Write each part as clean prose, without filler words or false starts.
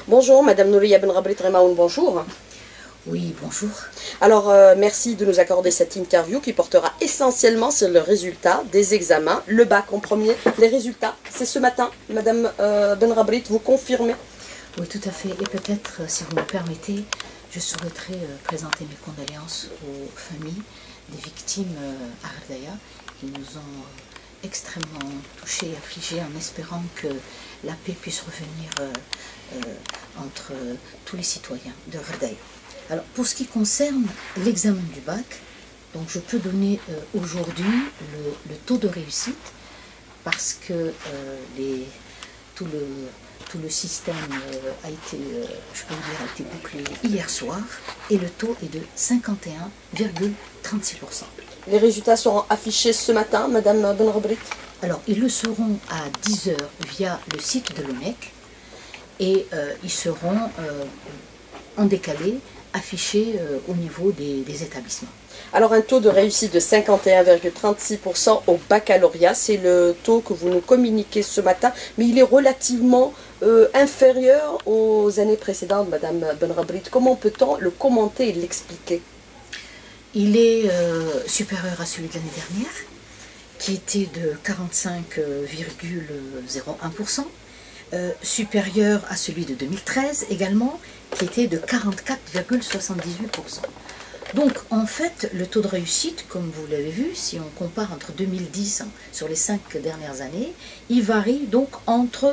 Bonjour, Madame Nouria Benrabrit Remaoun, bonjour. Oui, bonjour. Alors, merci de nous accorder cette interview qui portera essentiellement sur le résultat des examens. Le bac en premier, les résultats, c'est ce matin. Madame Benrabrit, vous confirmez? Oui, tout à fait. Et peut-être, si vous me permettez, je souhaiterais présenter mes condoléances aux familles des victimes à Ardaya qui nous ont extrêmement touchés et affligés, en espérant que la paix puisse revenir entre tous les citoyens de Ardaya. Alors, pour ce qui concerne l'examen du bac, donc je peux donner aujourd'hui le taux de réussite parce que tout le système a été, je peux vous dire, a été bouclé hier soir et le taux est de 51,36%. Les résultats seront affichés ce matin, Madame Benrabrit? Alors, ils le seront à 10 h via le site de l'ONEC et ils seront en décalé affichés au niveau des établissements. Alors un taux de réussite de 51,36% au baccalauréat, c'est le taux que vous nous communiquez ce matin, mais il est relativement inférieur aux années précédentes, Madame Benrabrit. Comment peut-on le commenter et l'expliquer? Il est supérieur à celui de l'année dernière, qui était de 45,01%, supérieur à celui de 2013 également, qui était de 44,78%. Donc en fait, le taux de réussite, comme vous l'avez vu, si on compare entre 2010 sur les 5 dernières années, il varie donc entre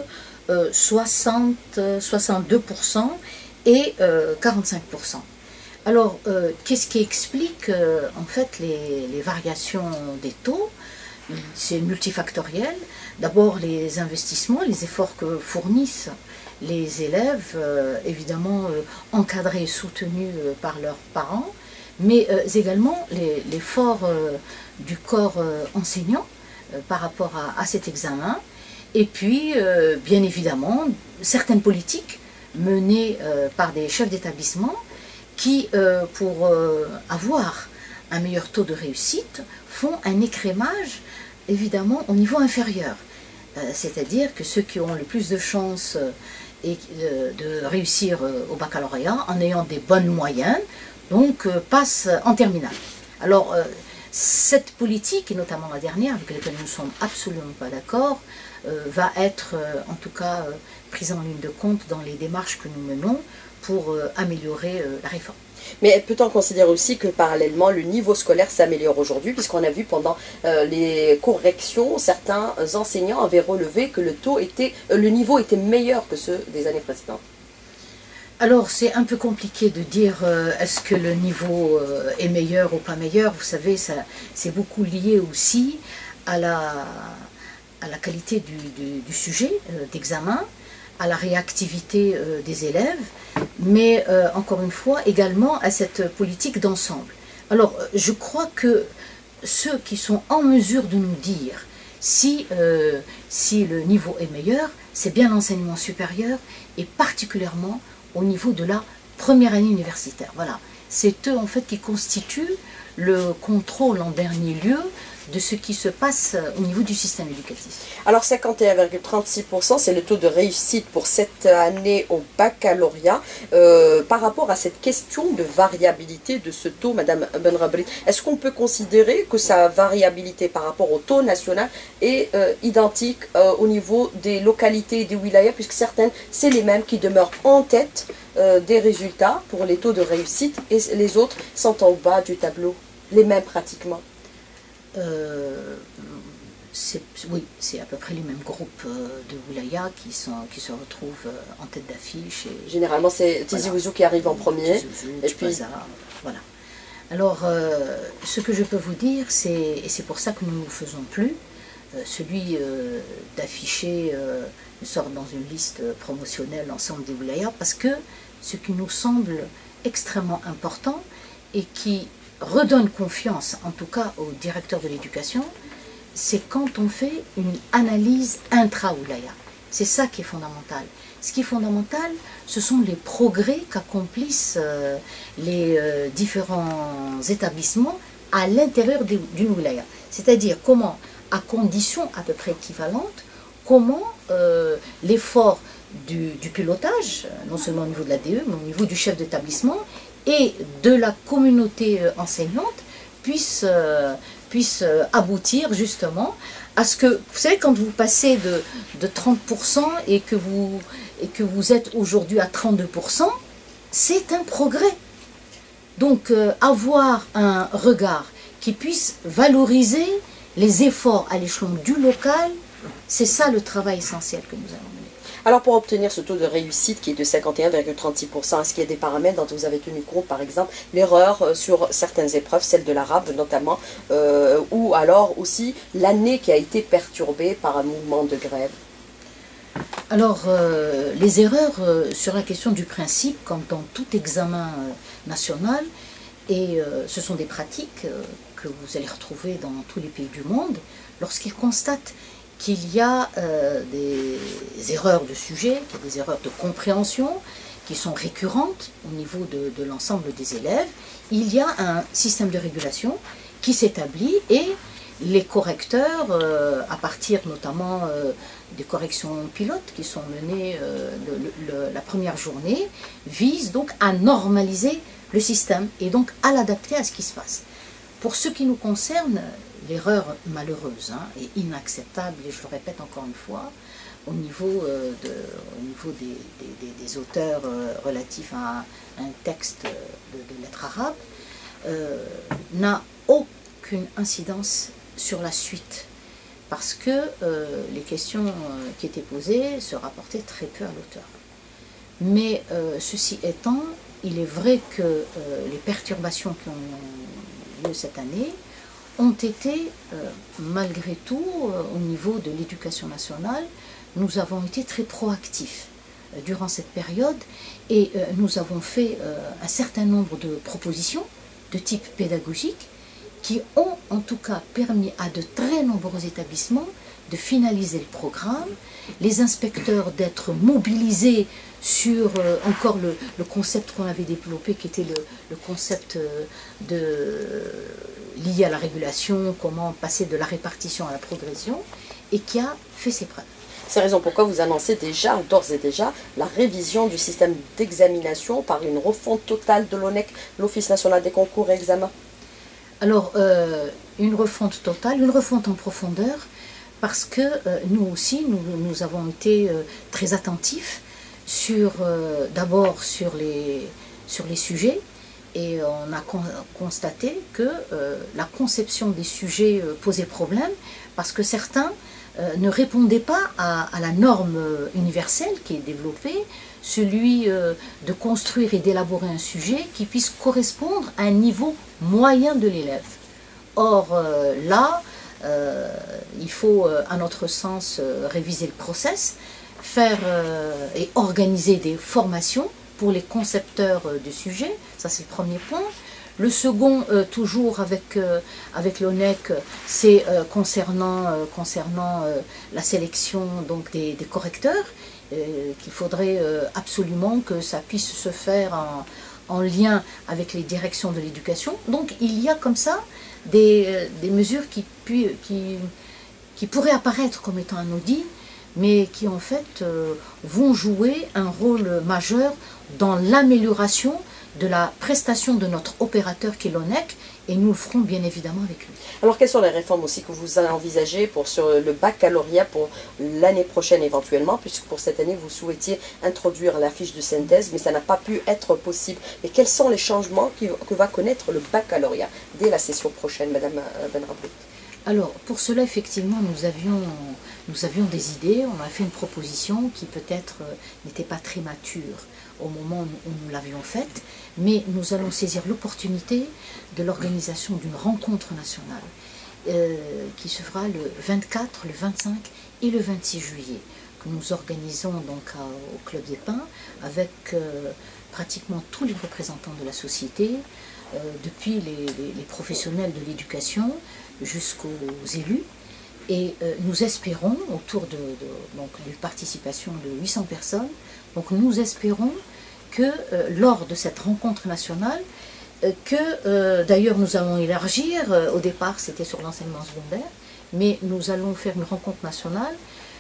62% et 45%. Alors, qu'est-ce qui explique en fait les variations des taux? C'est multifactoriel. D'abord, les investissements, les efforts que fournissent les élèves, évidemment encadrés et soutenus par leurs parents, mais également l'effort du corps enseignant par rapport à cet examen, et puis bien évidemment certaines politiques menées par des chefs d'établissement qui, pour avoir un meilleur taux de réussite, font un écrémage évidemment au niveau inférieur. C'est-à-dire que ceux qui ont le plus de chances de réussir au baccalauréat en ayant des bonnes moyennes, donc passent en terminale. Alors, cette politique, et notamment la dernière, avec laquelle nous ne sommes absolument pas d'accord, va être en tout cas prise en ligne de compte dans les démarches que nous menons pour améliorer la réforme. Mais peut-on considérer aussi que parallèlement le niveau scolaire s'améliore aujourd'hui, puisqu'on a vu pendant les corrections, certains enseignants avaient relevé que le niveau était meilleur que ceux des années précédentes? Alors c'est un peu compliqué de dire est-ce que le niveau est meilleur ou pas meilleur. Vous savez, c'est beaucoup lié aussi à la qualité du sujet d'examen, à la réactivité des élèves, mais encore une fois également à cette politique d'ensemble. Alors je crois que ceux qui sont en mesure de nous dire si le niveau est meilleur, c'est bien l'enseignement supérieur et particulièrement au niveau de la première année universitaire. Voilà, c'est eux en fait qui constituent le contrôle en dernier lieu de ce qui se passe au niveau du système éducatif. Alors 51,36%, c'est le taux de réussite pour cette année au baccalauréat. Par rapport à cette question de variabilité de ce taux, Madame Benrabrit, est-ce qu'on peut considérer que sa variabilité par rapport au taux national est identique au niveau des localités et des wilayas, puisque certaines, c'est les mêmes qui demeurent en tête des résultats pour les taux de réussite et les autres sont en bas du tableau, les mêmes pratiquement? Oui, c'est à peu près les mêmes groupes de wilaya qui se retrouvent en tête d'affiche. Généralement, c'est Tizi Ouzou qui arrive en premier. Et puis, voilà. Alors, ce que je peux vous dire, et c'est pour ça que nous ne faisons plus, celui d'afficher une sorte dans une liste promotionnelle l'ensemble des wilayas, parce que ce qui nous semble extrêmement important et qui redonne confiance, en tout cas au directeur de l'éducation, c'est quand on fait une analyse intra-wilaya. C'est ça qui est fondamental. Ce qui est fondamental, ce sont les progrès qu'accomplissent les différents établissements à l'intérieur d'une wilaya. C'est-à-dire comment, à conditions à peu près équivalentes, comment l'effort du pilotage, non seulement au niveau de la DE, mais au niveau du chef d'établissement et de la communauté enseignante puisse aboutir justement à ce que, vous savez, quand vous passez de 30% et que vous êtes aujourd'hui à 32%, c'est un progrès. Donc avoir un regard qui puisse valoriser les efforts à l'échelon du local, c'est ça le travail essentiel que nous allons mener. Alors pour obtenir ce taux de réussite qui est de 51,36%, est-ce qu'il y a des paramètres dont vous avez tenu compte, par exemple l'erreur sur certaines épreuves, celle de l'arabe notamment, ou alors aussi l'année qui a été perturbée par un mouvement de grève? Alors, les erreurs sur la question du principe, comme dans tout examen national, et ce sont des pratiques que vous allez retrouver dans tous les pays du monde, lorsqu'ils constatent qu'il y a des erreurs de sujet, qu'il y a des erreurs de compréhension qui sont récurrentes au niveau de l'ensemble des élèves, il y a un système de régulation qui s'établit et les correcteurs, à partir notamment des corrections pilotes qui sont menées la première journée, visent donc à normaliser le système et donc à l'adapter à ce qui se passe. Pour ce qui nous concerne, l'erreur malheureuse et inacceptable, et je le répète encore une fois, au niveau des auteurs relatifs à un texte de lettres arabes, n'a aucune incidence sur la suite, parce que les questions qui étaient posées se rapportaient très peu à l'auteur. Mais ceci étant, il est vrai que les perturbations qui ont lieu cette année ont été, malgré tout, au niveau de l'éducation nationale, nous avons été très proactifs durant cette période et nous avons fait un certain nombre de propositions de type pédagogique qui ont en tout cas permis à de très nombreux établissements de finaliser le programme, les inspecteurs d'être mobilisés sur encore le concept qu'on avait développé qui était le concept lié à la régulation, comment passer de la répartition à la progression, et qui a fait ses preuves. C'est la raison pourquoi vous annoncez déjà, d'ores et déjà, la révision du système d'examination par une refonte totale de l'ONEC, l'Office national des concours et examens. Alors, une refonte totale, une refonte en profondeur, parce que nous aussi, nous avons été très attentifs d'abord sur les sujets, et on a constaté que la conception des sujets posait problème, parce que certains ne répondaient pas à la norme universelle qui est développée, celui de construire et d'élaborer un sujet qui puisse correspondre à un niveau moyen de l'élève. Or, là, il faut, à notre sens, réviser le process, faire et organiser des formations pour les concepteurs du sujet, ça c'est le premier point. Le second, toujours avec l'ONEC, c'est concernant la sélection donc, des correcteurs, qu'il faudrait absolument que ça puisse se faire en lien avec les directions de l'éducation. Donc il y a comme ça des mesures qui pourraient apparaître comme étant anodines, mais qui en fait vont jouer un rôle majeur dans l'amélioration de la prestation de notre opérateur qui est l'ONEC, et nous le ferons bien évidemment avec lui. Alors quelles sont les réformes aussi que vous envisagez sur le baccalauréat pour l'année prochaine éventuellement, puisque pour cette année vous souhaitiez introduire la fiche de synthèse, mais ça n'a pas pu être possible. Et quels sont les changements que va connaître le baccalauréat dès la session prochaine, Madame Benrabout? Alors, pour cela, effectivement, nous avions des idées, on a fait une proposition qui peut-être n'était pas très mature au moment où nous l'avions faite, mais nous allons saisir l'opportunité de l'organisation d'une rencontre nationale qui se fera le 24, le 25 et le 26 juillet, que nous organisons donc au Club des Pins avec pratiquement tous les représentants de la société, depuis les professionnels de l'éducation jusqu'aux élus, et nous espérons, autour d'une participation de 800 personnes, donc nous espérons que lors de cette rencontre nationale, d'ailleurs nous allons élargir, au départ c'était sur l'enseignement secondaire, mais nous allons faire une rencontre nationale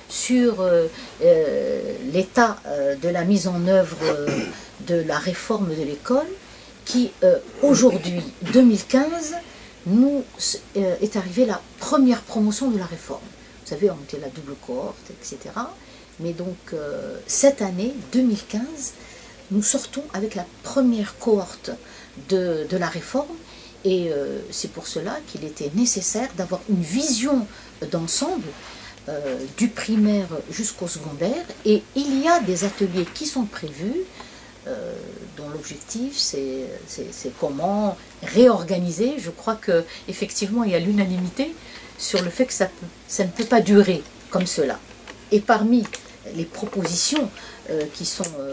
sur l'état de la mise en œuvre de la réforme de l'école qui, aujourd'hui, 2015, nous est arrivée la première promotion de la réforme. Vous savez, on était la double cohorte, etc. Mais donc, cette année, 2015, nous sortons avec la première cohorte de la réforme. Et c'est pour cela qu'il était nécessaire d'avoir une vision d'ensemble du primaire jusqu'au secondaire. Et il y a des ateliers qui sont prévus, dont l'objectif c'est comment réorganiser. Je crois qu'effectivement il y a l'unanimité sur le fait que ça ne peut pas durer comme cela. Et parmi les propositions qui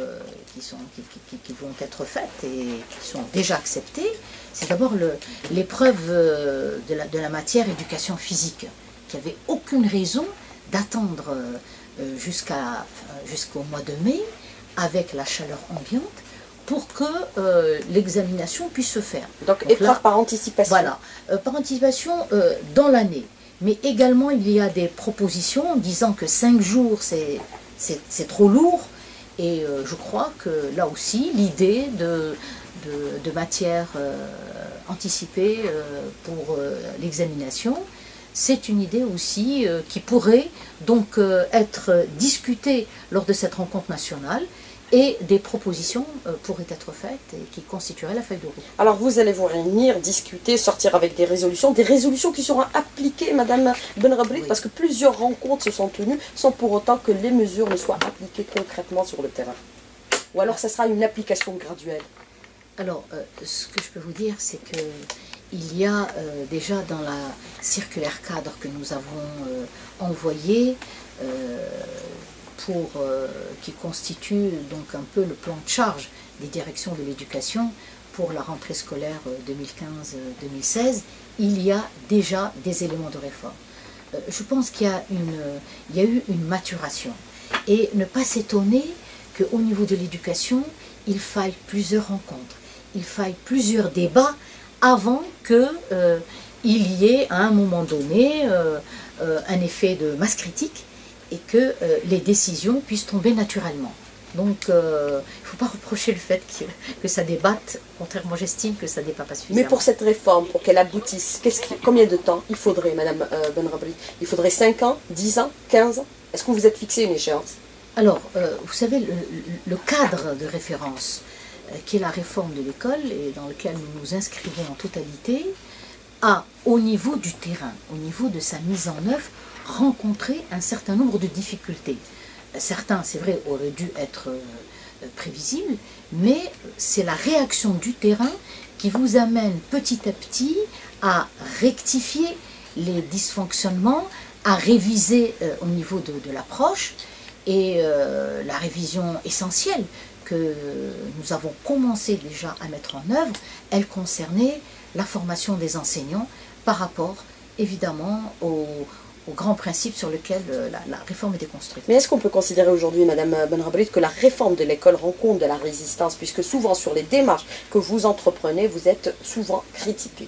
vont être faites et qui sont déjà acceptées, c'est d'abord l'épreuve de la matière éducation physique, qui n'avait aucune raison d'attendre jusqu'au mois de mai, avec la chaleur ambiante, pour que l'examination puisse se faire. Donc épreuve là, par anticipation. Voilà, par anticipation dans l'année. Mais également, il y a des propositions disant que 5 jours, c'est trop lourd. Et je crois que là aussi, l'idée de matière anticipée pour l'examination, c'est une idée aussi qui pourrait donc être discutée lors de cette rencontre nationale, et des propositions pourraient être faites et qui constitueraient la feuille de route. Alors vous allez vous réunir, discuter, sortir avec des résolutions qui seront appliquées, Madame Benrabrit, oui. Parce que plusieurs rencontres se sont tenues sans pour autant que les mesures ne soient appliquées concrètement sur le terrain. Ou alors ça sera une application graduelle. Alors, ce que je peux vous dire, c'est que il y a déjà dans la circulaire cadre que nous avons envoyée, qui constitue donc un peu le plan de charge des directions de l'éducation pour la rentrée scolaire 2015-2016, il y a déjà des éléments de réforme. Je pense qu'il y a eu une maturation. Et ne pas s'étonner qu'au niveau de l'éducation, il faille plusieurs rencontres, il faille plusieurs débats avant qu'il y ait à un moment donné un effet de masse critique et que les décisions puissent tomber naturellement. Donc, il ne faut pas reprocher le fait que ça débatte, contrairement j'estime que ça ne débat pas suffisamment. Mais pour cette réforme, pour qu'elle aboutisse, combien de temps il faudrait, Madame Benrabrit? Il faudrait 5 ans, 10 ans, 15 ans? Est-ce que vous êtes fixé une échéance? Alors, vous savez, le cadre de référence, qui est la réforme de l'école, et dans lequel nous nous inscrivons en totalité, a, au niveau du terrain, au niveau de sa mise en œuvre, rencontré un certain nombre de difficultés. Certains, c'est vrai, auraient dû être prévisibles, mais c'est la réaction du terrain qui vous amène petit à petit à rectifier les dysfonctionnements, à réviser au niveau de l'approche, et la révision essentielle que nous avons commencé déjà à mettre en œuvre, elle concernait la formation des enseignants par rapport, évidemment, aux grands principes sur lesquels la réforme était construite. Mais est-ce qu'on peut considérer aujourd'hui, Madame Benrabrit, que la réforme de l'école rencontre de la résistance, puisque souvent sur les démarches que vous entreprenez, vous êtes souvent critiquée?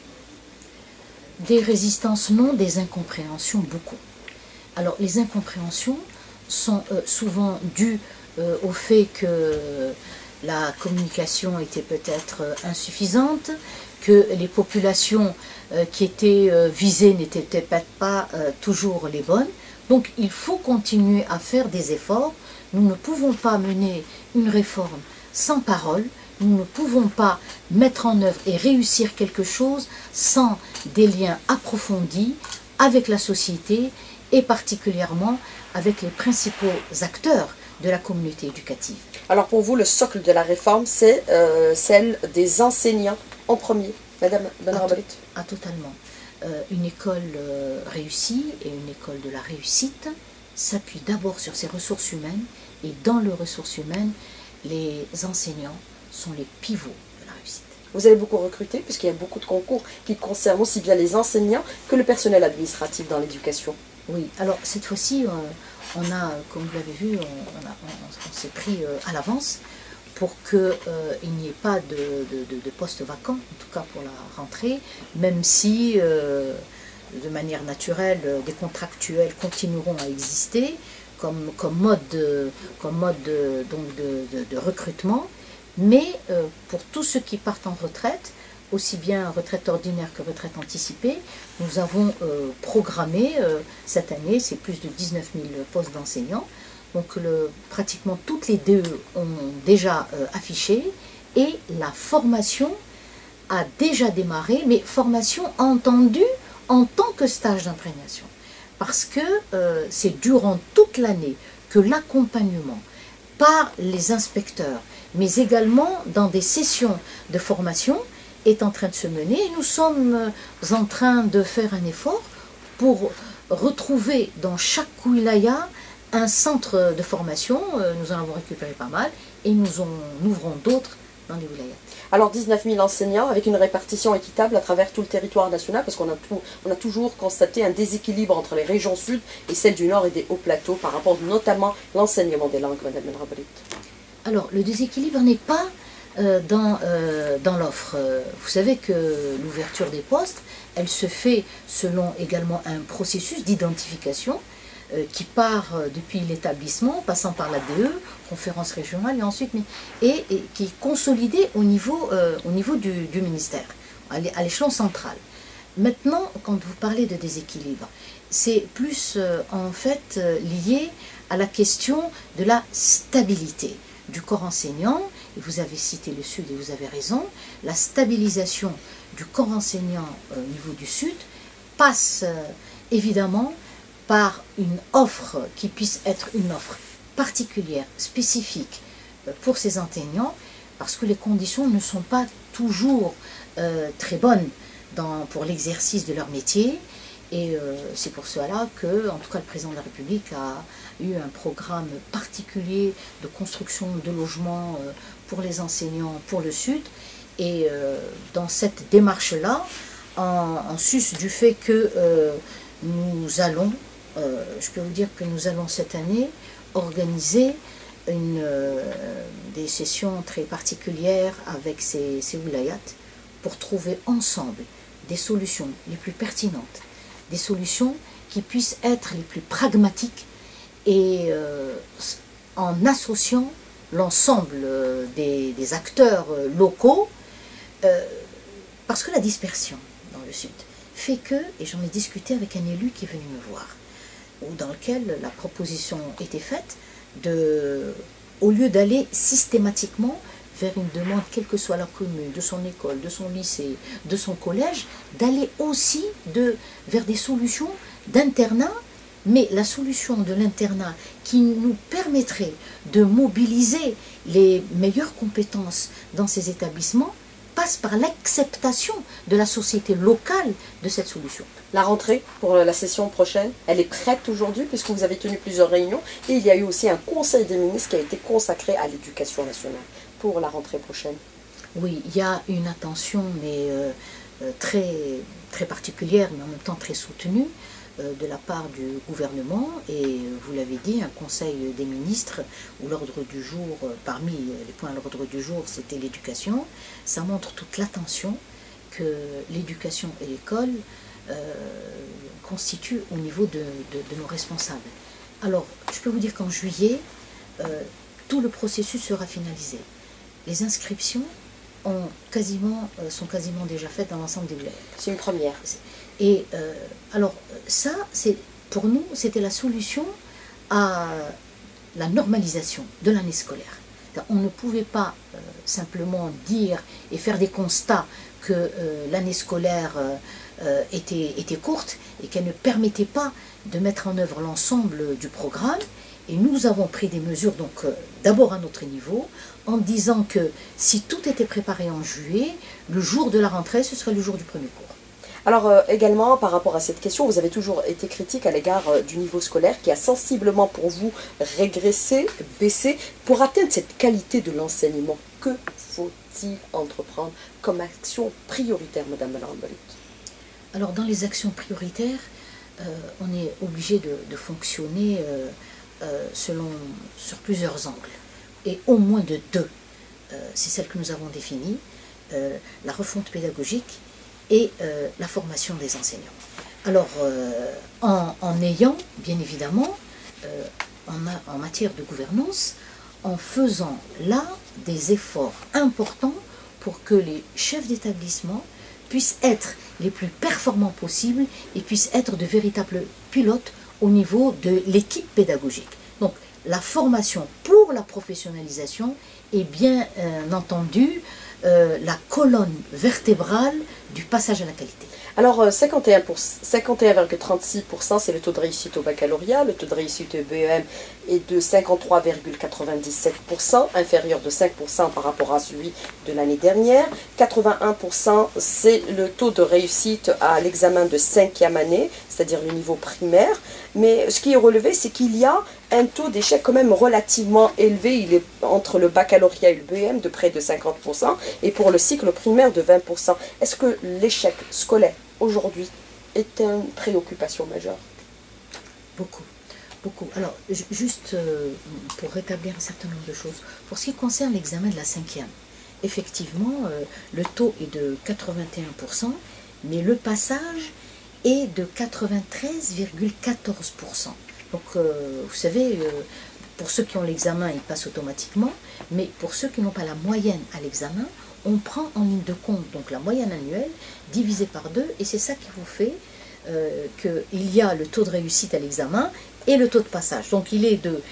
Des résistances non, des incompréhensions beaucoup. Alors les incompréhensions sont souvent dues au fait que la communication était peut-être insuffisante, que les populations qui étaient visées n'étaient peut-être pas toujours les bonnes. Donc il faut continuer à faire des efforts. Nous ne pouvons pas mener une réforme sans parole. Nous ne pouvons pas mettre en œuvre et réussir quelque chose sans des liens approfondis avec la société et particulièrement avec les principaux acteurs de la communauté éducative. Alors pour vous, le socle de la réforme, c'est celle des enseignants en premier, Madame Benrabrit? Totalement. Une école réussie et une école de la réussite s'appuie d'abord sur ses ressources humaines, et dans les ressources humaines, les enseignants sont les pivots de la réussite. Vous avez beaucoup recruté, puisqu'il y a beaucoup de concours qui concernent aussi bien les enseignants que le personnel administratif dans l'éducation. Oui, alors cette fois-ci, on a, comme vous l'avez vu, on s'est pris à l'avance pour qu'il n'y ait pas de postes vacants, en tout cas pour la rentrée, même si, de manière naturelle, des contractuels continueront à exister. de recrutement, mais pour tous ceux qui partent en retraite, aussi bien retraite ordinaire que retraite anticipée, nous avons programmé cette année, c'est plus de 19 000 postes d'enseignants. Donc pratiquement toutes les DE ont déjà affiché et la formation a déjà démarré, mais formation entendue en tant que stage d'imprégnation. Parce que c'est durant toute l'année que l'accompagnement par les inspecteurs, mais également dans des sessions de formation, est en train de se mener. Et nous sommes en train de faire un effort pour retrouver dans chaque wilaya un centre de formation. Nous en avons récupéré pas mal et nous en ouvrons d'autres dans les wilayas. Alors 19 000 enseignants avec une répartition équitable à travers tout le territoire national, parce qu'on a toujours constaté un déséquilibre entre les régions sud et celles du nord et des hauts plateaux par rapport notamment à l'enseignement des langues, Madame Benrabrit. Alors le déséquilibre n'est pas dans l'offre. Vous savez que l'ouverture des postes, elle se fait selon également un processus d'identification qui part depuis l'établissement, passant par la DE, conférence régionale, et ensuite et qui est consolidé au niveau du ministère, à l'échelon central. Maintenant, quand vous parlez de déséquilibre, c'est plus en fait lié à la question de la stabilité du corps enseignant. Et vous avez cité le Sud et vous avez raison, la stabilisation du corps enseignant au niveau du Sud passe évidemment par une offre qui puisse être une offre particulière, spécifique pour ces enseignants, parce que les conditions ne sont pas toujours très bonnes pour l'exercice de leur métier. Et c'est pour cela que, en tout cas, le président de la République a eu un programme particulier de construction de logements pour les enseignants, pour le Sud. Et dans cette démarche-là, en sus du fait que nous allons, je peux vous dire que nous allons cette année organiser des sessions très particulières avec ces wilayats pour trouver ensemble des solutions les plus pertinentes, des solutions qui puissent être les plus pragmatiques et en associant l'ensemble des acteurs locaux, parce que la dispersion dans le Sud fait que, et j'en ai discuté avec un élu qui est venu me voir, dans lequel la proposition était faite au lieu d'aller systématiquement vers une demande, quelle que soit la commune, de son école, de son lycée, de son collège, d'aller aussi vers des solutions d'internat, mais la solution de l'internat qui nous permettrait de mobiliser les meilleures compétences dans ces établissements passe par l'acceptation de la société locale de cette solution. La rentrée pour la session prochaine, elle est prête aujourd'hui puisque vous avez tenu plusieurs réunions et il y a eu aussi un conseil des ministres qui a été consacré à l'éducation nationale pour la rentrée prochaine. Oui, il y a une attention mais très, très particulière mais en même temps très soutenue de la part du gouvernement et vous l'avez dit, un conseil des ministres où l'ordre du jour, parmi les points à l'ordre du jour, c'était l'éducation. Ça montre toute l'attention que l'éducation et l'école constituent au niveau de nos responsables. Alors, je peux vous dire qu'en juillet, tout le processus sera finalisé. Les inscriptions sont quasiment déjà faites dans l'ensemble des villages. C'est une première. Et alors ça, pour nous, c'était la solution à la normalisation de l'année scolaire. On ne pouvait pas simplement dire et faire des constats que l'année scolaire était courte et qu'elle ne permettait pas de mettre en œuvre l'ensemble du programme. Et nous avons pris des mesures, donc d'abord à notre niveau, en disant que si tout était préparé en juillet, le jour de la rentrée, ce serait le jour du premier cours. Alors également, par rapport à cette question, vous avez toujours été critique à l'égard du niveau scolaire qui a sensiblement pour vous régressé, baissé. Pour atteindre cette qualité de l'enseignement, que faut-il entreprendre comme action prioritaire, Madame Benrabrit? Alors dans les actions prioritaires, on est obligé de fonctionner sur plusieurs angles, et au moins de deux. C'est celle que nous avons définie, la refonte pédagogique et la formation des enseignants. Alors, en ayant, bien évidemment, en matière de gouvernance, en faisant là des efforts importants pour que les chefs d'établissement puissent être les plus performants possibles et puissent être de véritables pilotes au niveau de l'équipe pédagogique. Donc la formation pour la professionnalisation est bien entendu la colonne vertébrale du passage à la qualité. Alors 51,36% c'est le taux de réussite au baccalauréat, le taux de réussite au BEM est de 53,97%, inférieur de 5% par rapport à celui de l'année dernière. 81% c'est le taux de réussite à l'examen de 5e année, c'est-à-dire le niveau primaire. Mais ce qui est relevé, c'est qu'il y a un taux d'échec quand même relativement élevé. Il est entre le baccalauréat et le BEM de près de 50% et pour le cycle primaire de 20%. Est-ce que l'échec scolaire aujourd'hui est une préoccupation majeure? Beaucoup, beaucoup. Alors, juste pour rétablir un certain nombre de choses, pour ce qui concerne l'examen de la 5e, effectivement, le taux est de 81%, mais le passage est de 93,14%. Donc, vous savez, pour ceux qui ont l'examen, ils passent automatiquement, mais pour ceux qui n'ont pas la moyenne à l'examen, on prend en ligne de compte donc la moyenne annuelle divisée par 2 et c'est ça qui vous fait qu'il y a le taux de réussite à l'examen et le taux de passage. Donc il est de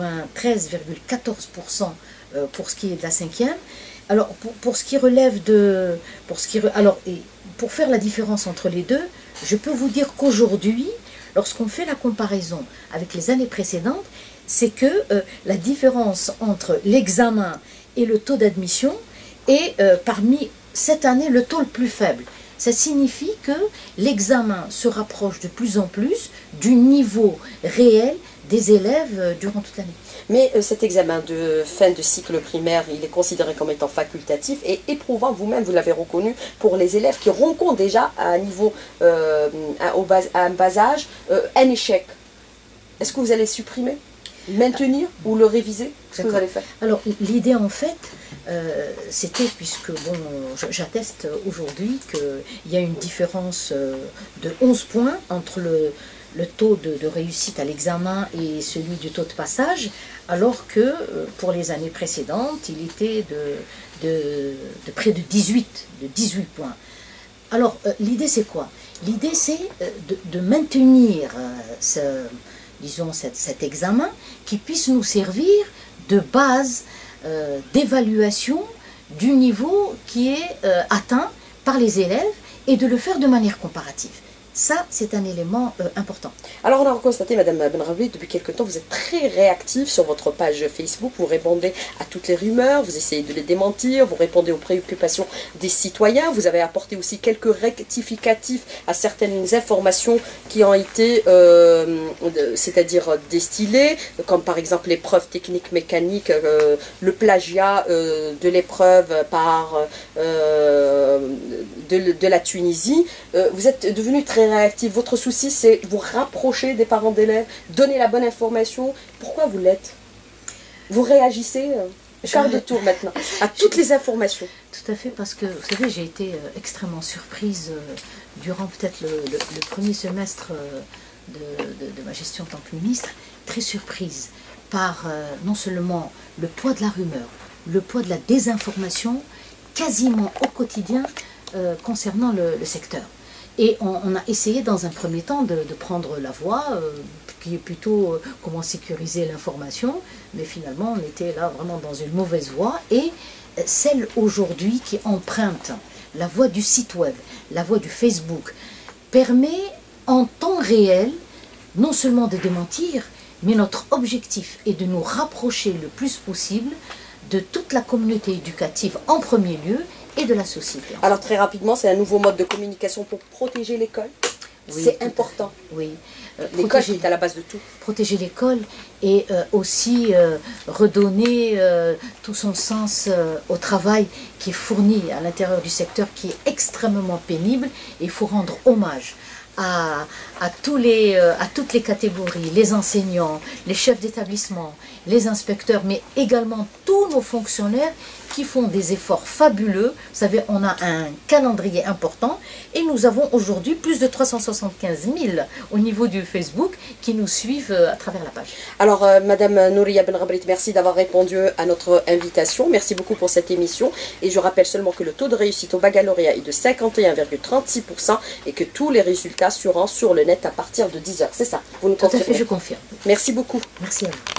93,14% pour ce qui est de la 5e. Alors pour ce qui relève de... pour faire la différence entre les deux, je peux vous dire qu'aujourd'hui, lorsqu'on fait la comparaison avec les années précédentes, c'est que la différence entre l'examen et le taux d'admission est parmi cette année le taux le plus faible. Ça signifie que l'examen se rapproche de plus en plus du niveau réel des élèves durant toute l'année. Mais cet examen de fin de cycle primaire, il est considéré comme étant facultatif et éprouvant, vous-même vous l'avez reconnu, pour les élèves qui rencontrent déjà à un niveau, à un bas âge, un échec. Est-ce que vous allez supprimer, maintenir ou le réviser? Qu'est-ce que vous allez faire? Alors l'idée en fait, c'était, puisque bon, j'atteste aujourd'hui qu'il y a une différence de 11 points entre le taux de réussite à l'examen et celui du taux de passage, alors que pour les années précédentes, il était de près de 18 points. Alors l'idée c'est quoi? L'idée c'est de maintenir disons cet examen qui puisse nous servir de base d'évaluation du niveau qui est atteint par les élèves et de le faire de manière comparative. Ça, c'est un élément important. Alors, on a constaté, Madame Benraoui, depuis quelque temps, vous êtes très réactive sur votre page Facebook. Vous répondez à toutes les rumeurs, vous essayez de les démentir, vous répondez aux préoccupations des citoyens. Vous avez apporté aussi quelques rectificatifs à certaines informations qui ont été, c'est-à-dire destillées, comme par exemple l'épreuve technique mécanique, le plagiat de l'épreuve par de la Tunisie. Vous êtes devenu très réactif. Votre souci, c'est vous rapprocher des parents d'élèves, donner la bonne information. Pourquoi vous l'êtes? Vous réagissez quart de tour maintenant à toutes les informations. Tout à fait, parce que vous savez, j'ai été extrêmement surprise durant peut-être le premier semestre de ma gestion en tant que ministre, très surprise par non seulement le poids de la rumeur, le poids de la désinformation quasiment au quotidien concernant le secteur. Et on a essayé dans un premier temps de prendre la voie, qui est plutôt comment sécuriser l'information, mais finalement on était là vraiment dans une mauvaise voie. Et celle aujourd'hui qui emprunte la voie du site web, la voie du Facebook, permet en temps réel non seulement de démentir, mais notre objectif est de nous rapprocher le plus possible de toute la communauté éducative en premier lieu, et de la société. Alors très rapidement, c'est un nouveau mode de communication pour protéger l'école. Oui, c'est important. Oui. L'école est à la base de tout. Protéger l'école et aussi redonner tout son sens au travail qui est fourni à l'intérieur du secteur, qui est extrêmement pénible. Et il faut rendre hommage à toutes les catégories, les enseignants, les chefs d'établissement, les inspecteurs, mais également tous nos fonctionnaires qui font des efforts fabuleux. Vous savez, on a un calendrier important et nous avons aujourd'hui plus de 375 000 au niveau du Facebook qui nous suivent à travers la page. Alors, Madame Nouria Benrabrit, merci d'avoir répondu à notre invitation. Merci beaucoup pour cette émission. Et je rappelle seulement que le taux de réussite au baccalauréat est de 51,36% et que tous les résultats seront sur le net à partir de 10 h. C'est ça, vous nous confirmez? Tout à fait, je confirme. Merci beaucoup. Merci à vous.